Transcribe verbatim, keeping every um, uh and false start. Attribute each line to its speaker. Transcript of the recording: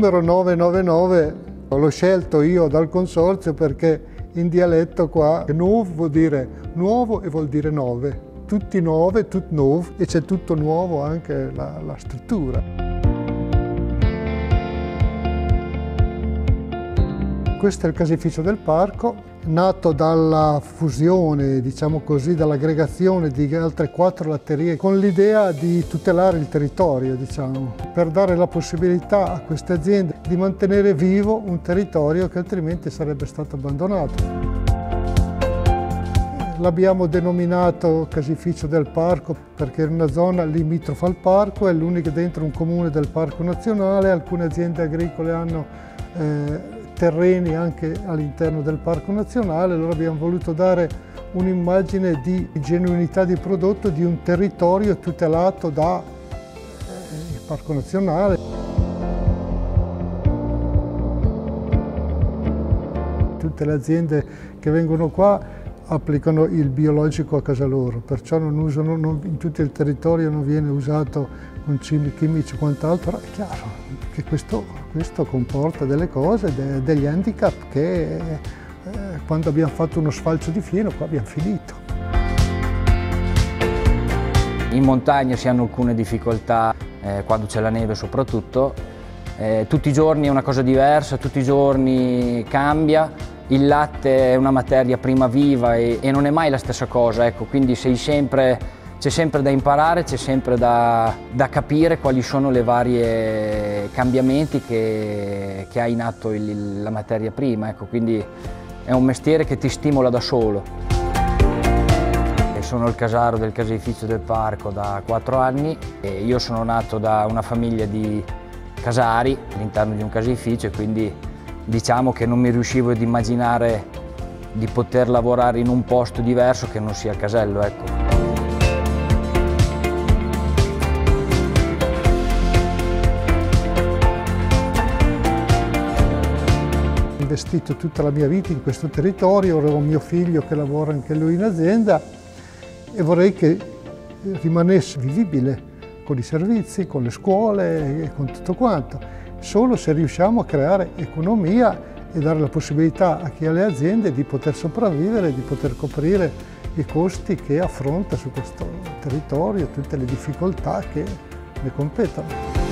Speaker 1: numero nove nove nove l'ho scelto io dal consorzio perché in dialetto qua nuovo vuol dire nuovo e vuol dire nove. Tutti nuove, tutto nuovo, e c'è tutto nuovo anche la, la struttura. Questo è il caseificio del parco, nato dalla fusione, diciamo così, dall'aggregazione di altre quattro latterie con l'idea di tutelare il territorio, diciamo, per dare la possibilità a queste aziende di mantenere vivo un territorio che altrimenti sarebbe stato abbandonato. L'abbiamo denominato caseificio del parco perché è una zona limitrofa al parco, è l'unica dentro un comune del parco nazionale, alcune aziende agricole hanno eh, terreni anche all'interno del parco nazionale, allora abbiamo voluto dare un'immagine di genuinità di prodotto di un territorio tutelato dal eh, parco nazionale. Tutte le aziende che vengono qua applicano il biologico a casa loro, perciò non usano, non, in tutto il territorio non viene usato con chimici e quant'altro, però è chiaro che questo, questo comporta delle cose, de, degli handicap che eh, quando abbiamo fatto uno sfalcio di fieno qua abbiamo finito.
Speaker 2: In montagna si hanno alcune difficoltà, eh, quando c'è la neve soprattutto, eh, tutti i giorni è una cosa diversa, tutti i giorni cambia. Il latte è una materia prima viva e, e non è mai la stessa cosa, ecco, quindi sei sempre, c'è sempre da imparare, c'è sempre da, da capire quali sono le varie cambiamenti che, che ha in atto il, la materia prima, ecco, quindi è un mestiere che ti stimola da solo. E sono il casaro del caseificio del parco da quattro anni e io sono nato da una famiglia di casari all'interno di un caseificio e quindi diciamo che non mi riuscivo ad immaginare di poter lavorare in un posto diverso che non sia il casello, ecco.
Speaker 1: Ho investito tutta la mia vita in questo territorio, ora ho mio figlio che lavora anche lui in azienda e vorrei che rimanesse vivibile con i servizi, con le scuole e con tutto quanto. Solo se riusciamo a creare economia e dare la possibilità a chi ha le aziende di poter sopravvivere, di poter coprire i costi che affronta su questo territorio, tutte le difficoltà che ne competono.